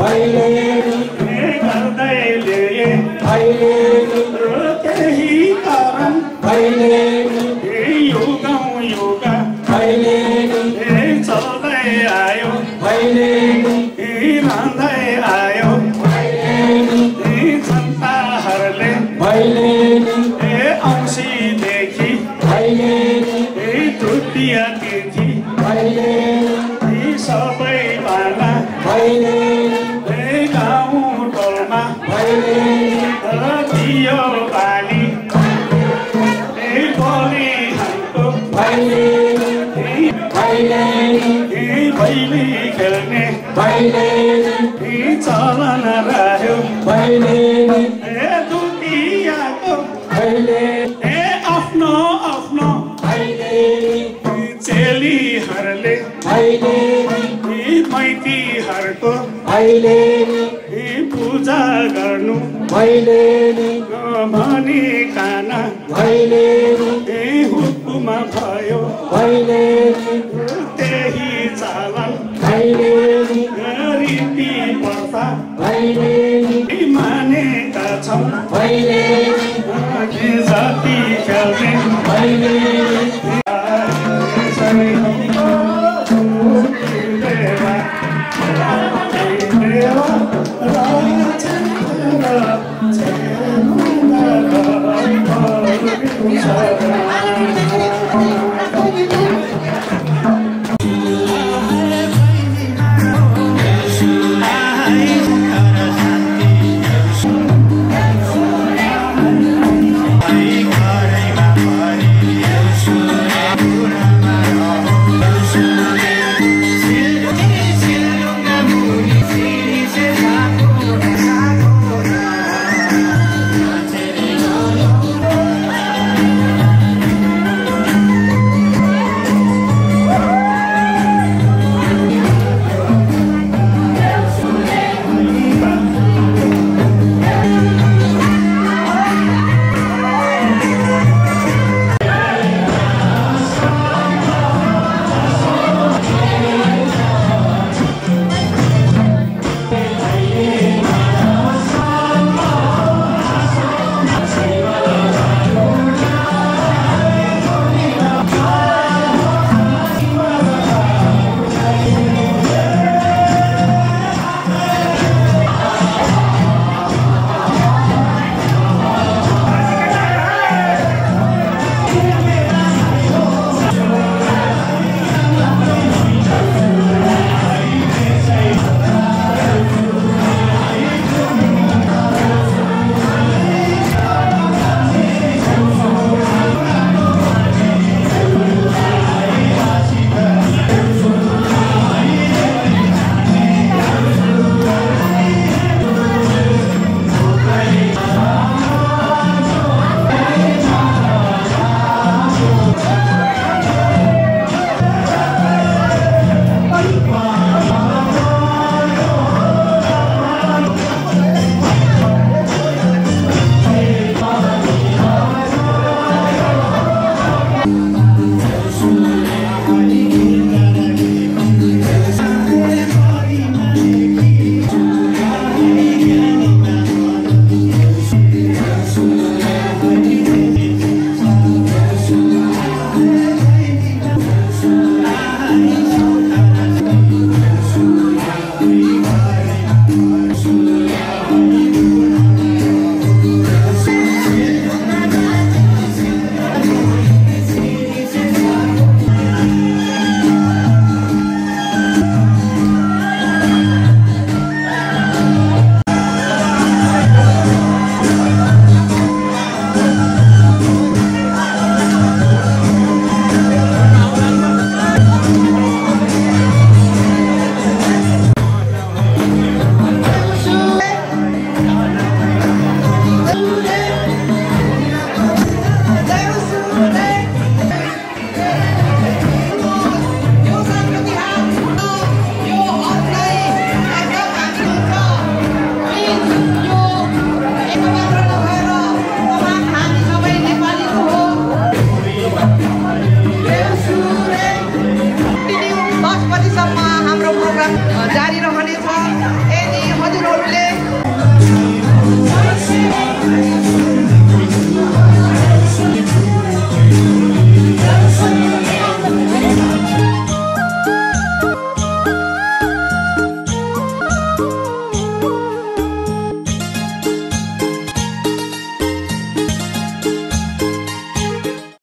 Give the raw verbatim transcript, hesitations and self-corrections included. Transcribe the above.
भैलेनी गर्दैले भैलेनी केही कारण भैलेनी युगौं युग भैलेनी चल्दै आयो भैलेनी रहँदै आयो भैलेनी जनताहरूले भैलेनी औँसीदेखि भैलेनी तृतीया तिथि भैलेनी सबै बाला भैलेनी गाउँ टोलमा भैलेनी दियो बाली बलिहालको भैलेनी भैलेनी भैली खेल्ने भैलेनी चलन रह्यो भैलेनी दुनियाँको भैलेनी आफ्नो आफ्नो भैलेनी चेलीहरूले भैलेनी मैतीहरूको भैलेनी पूजा गर्नु भैलेनी भनी काना भैलेनी हुकुम भयो भैलेनी त्यही चालन भैलेनी रीति प्रथा भैलेनी मानेका छौँ भैलेनी जाति खेल्ने भैलेनी जारी रहनेछ। यदि